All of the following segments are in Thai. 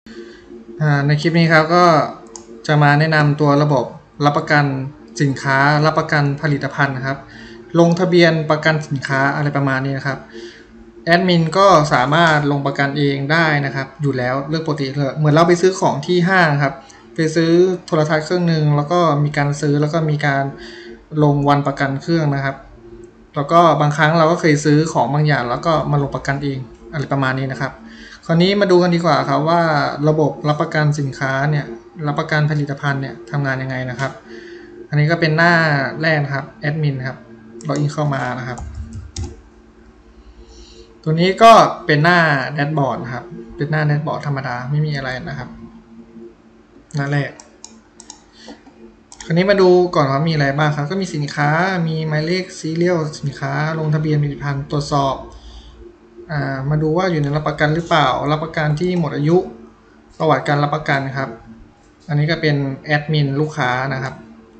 ในคลิปนี้ครับก็จะมาแนะนำตัวระบบรับประกันสินค้ารับประกันผลิตภัณฑ์นะครับลงทะเบียนประกันสินค้าอะไรประมาณนี้นะครับแอดมินก็สามารถลงประกันเองได้นะครับอยู่แล้วเรื่องปกติเลยเหมือนเราไปซื้อของที่ห้างครับไปซื้อโทรทัศน์เครื่องหนึ่งแล้วก็มีการซื้อแล้วก็มีการลงวันประกันเครื่องนะครับแล้วก็บางครั้งเราก็เคยซื้อของบางอย่างแล้วก็มาลงประกันเองอะไรประมาณนี้นะครับคราวนี้มาดูกันดีกว่าครับว่าระบบรับประกันสินค้าเนี่ยรับประกันผลิตภัณฑ์เนี่ยทำงานยังไงนะครับอันนี้ก็เป็นหน้าแรกครับแอดมินครับล็อกอินเข้ามานะครับตัวนี้ก็เป็นหน้าแดชบอร์ดนะครับเป็นหน้าแดชบอร์ดธรรมดาไม่มีอะไรนะครับหน้าแรกคราวนี้มาดูก่อนว่ามีอะไรบ้างครับก็มีสินค้ามีหมายเลขซีเรียลสินค้าลงทะเบียนผลิตภัณฑ์ตรวจสอบมาดูว่าอยู่ในรับประกันหรือเปล่ารับประกันที่หมดอายุประวัติการรับประกันครับอันนี้ก็เป็นแอดมินลูกค้านะครับ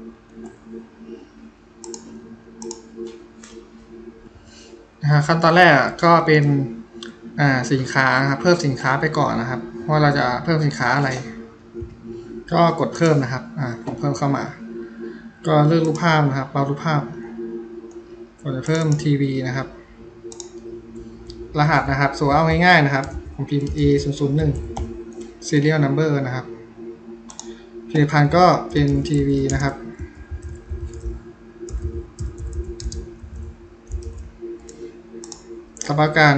ขั้นตอนแรกก็เป็นสินค้าครับเพิ่มสินค้าไปก่อนนะครับว่าเราจะเพิ่มสินค้าอะไรก็กดเพิ่มนะครับผมเพิ่มเข้ามาก็เลือกรูปภาพนะครับเรารูปภาพกดจะเพิ่มทีวีนะครับรหัสนะครับส่วนเอาง่ายๆนะครับผมพิมพ์ A001 serial number นะครับผลิตภัณฑ์ก็เป็นทีวีนะครับรับประกัน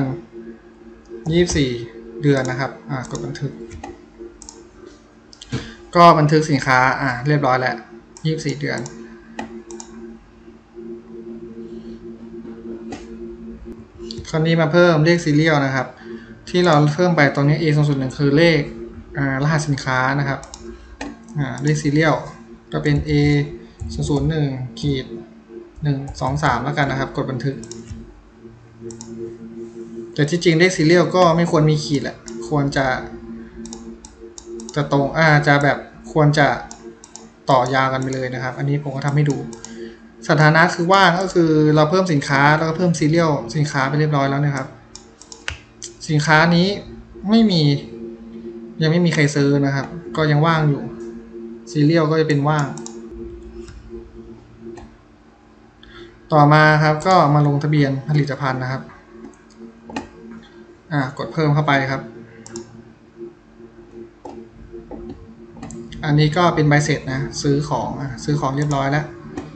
24 เดือนนะครับกดบันทึกก็บันทึกสินค้าเรียบร้อยแล้ว24 เดือนคราวนี้มาเพิ่มเลขซีเรียลนะครับที่เราเพิ่มไปตรงนี้ A001 คือเลขรหัสสินค้านะครับเลขซีเรียลก็เป็น A001 ขีด123แล้วกันนะครับกดบันทึกแต่ที่จริงเลขซีเรียลก็ไม่ควรมีขีดแหละควรจะตรงจะแบบควรจะต่อยาวกันไปเลยนะครับอันนี้ผมก็ทำให้ดูสถานะคือว่างก็คือเราเพิ่มสินค้าแล้วก็เพิ่มซีเรียลสินค้าไปเรียบร้อยแล้วนะครับสินค้านี้ยังไม่มีใครซื้อนะครับก็ยังว่างอยู่ซีเรียลก็จะเป็นว่างต่อมาครับก็มาลงทะเบียนผลิตภัณฑ์นะครับกดเพิ่มเข้าไปครับอันนี้ก็เป็นใบเสร็จนะซื้อของเรียบร้อยแล้ว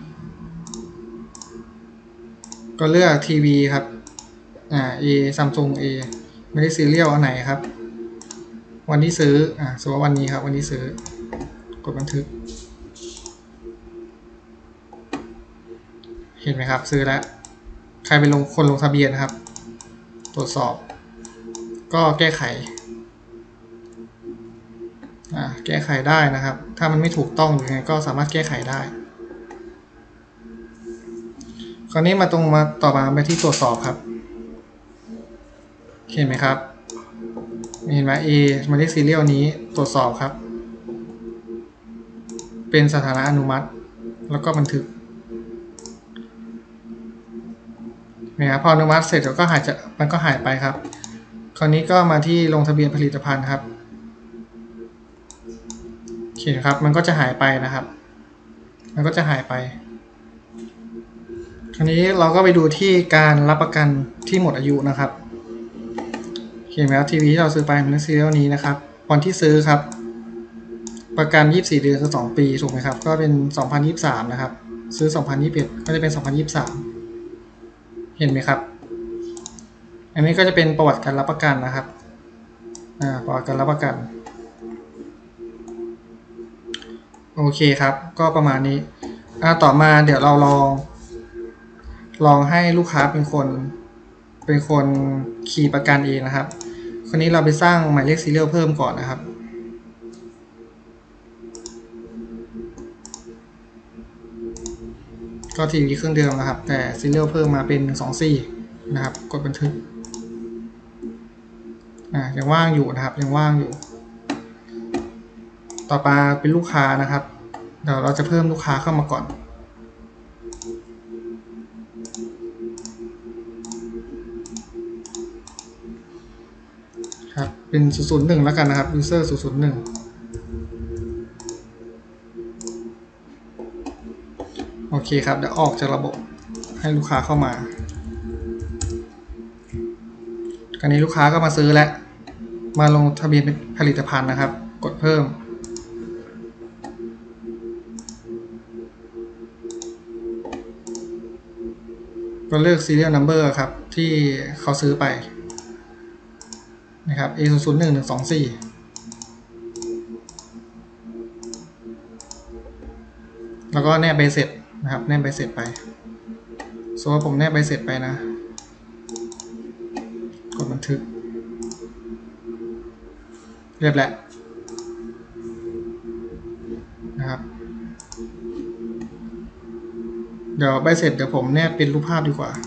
ก็เลือกทีวีครับA Samsung A ไม่ได้ซีเรียลอันไหนครับวันที่ซื้อสมมติว่าวันนี้ครับวันที่ซื้อกดบันทึกเห็นไหมครับซื้อแล้วใครเป็นคนลงทะเบียนครับตรวจสอบก็แก้ไขแก้ไขได้นะครับถ้ามันไม่ถูกต้องยังไงก็สามารถแก้ไขได้คราวนี้มาต่อมาไปที่ตรวจสอบครับเห็นไหมครับเห็นไหม A หมายเลขซีเรียลนี้ตรวจสอบครับเป็นสถานะอนุมัติแล้วก็บันทึกนะครับพออนุมัติเสร็จแล้วก็มันก็หายไปครับคราวนี้ก็มาที่ลงทะเบียนผลิตภัณฑ์ครับโอเคครับมันก็จะหายไปนะครับมันก็จะหายไปคราวนี้เราก็ไปดูที่การรับประกันที่หมดอายุนะครับเห็นไหมครับทีวีที่เราซื้อไปเป็นซีเรียลนี้นะครับวันที่ซื้อครับประกัน24 เดือนคือ2 ปีถูกไหมครับก็เป็น2023นะครับซื้อ2021ก็จะเป็น2023เห็นไหมครับอันนี้ก็จะเป็นประวัติการรับประกันนะครับประวัติการรับประกันโอเคครับก็ประมาณนี้ต่อมาเดี๋ยวเราลองให้ลูกค้าเป็นคนคีย์ประกันเองนะครับคราวนี้เราไปสร้างหมายเลขซีเรียลเพิ่มก่อนนะครับก็ทีวีเครื่องเดิมนะครับแต่ซีเรียลเพิ่มมาเป็น124นะครับกดบันทึกยังว่างอยู่นะครับยังว่างอยู่ต่อมาเป็นลูกค้านะครับเดี๋ยวเราจะเพิ่มลูกค้าเข้ามาก่อนครับเป็น001แล้วกันนะครับ user 001โอเคครับเดี๋ยวออกจากระบบให้ลูกค้าเข้ามาคราวนี้ลูกค้าก็มาซื้อและมาลงทะเบียนเป็นผลิตภัณฑ์นะครับกดเพิ่มก็เลือก serial number ครับที่เขาซื้อไปนะครับ A001124แล้วก็แนบใบเสร็จนะครับแนบใบเสร็จไปสมมติว่าผมแนบใบเสร็จไปนะกดบันทึกเรียบแล้วนะครับเดี๋ยวใบเสร็จเดี๋ยวผมแนบเป็นรูปภาพดีกว่า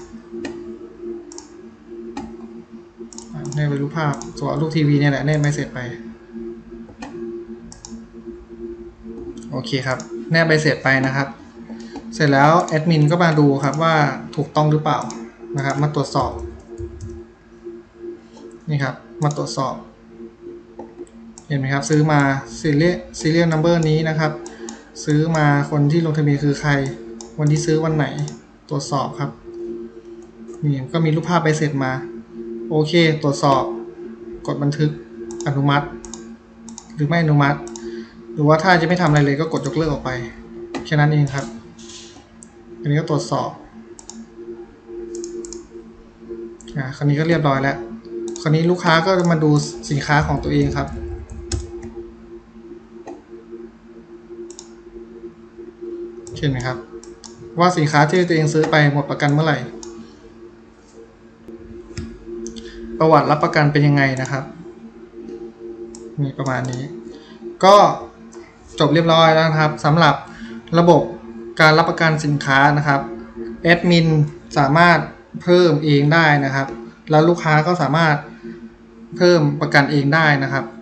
แนบเป็นรูปภาพส่วนรูปทีวีเนี่ยแหละแนบใบเสร็จไปโอเคครับแนบใบเสร็จไปนะครับเสร็จแล้วแอดมินก็มาดูครับว่าถูกต้องหรือเปล่านะครับมาตรวจสอบนี่ครับมาตรวจสอบเห็นไหมครับซื้อมา serial number นี้นะครับซื้อมาคนที่ลงทะเบียนคือใครวันที่ซื้อวันไหนตรวจสอบครับนี่ก็มีรูปภาพใบเสร็จมาโอเคตรวจสอบกดบันทึกอนุมัติหรือไม่อนุมัติหรือว่าถ้าจะไม่ทำอะไรเลยก็กดยกเลิกออกไปแค่นั้นเองครับอันนี้ก็ตรวจสอบคราวนี้ก็เรียบร้อยแล้วคราวนี้ลูกค้าก็มาดูสินค้าของตัวเองครับเห็นไหมครับว่าสินค้าที่ตัวเองซื้อไปหมดประกันเมื่อไหร่ประวัติรับประกันเป็นยังไงนะครับมีประมาณนี้ก็จบเรียบร้อยแล้วนะครับสำหรับระบบการรับประกันสินค้านะครับแอดมินสามารถเพิ่มเองได้นะครับแล้วลูกค้าก็สามารถเพิ่มประกันเองได้นะครับ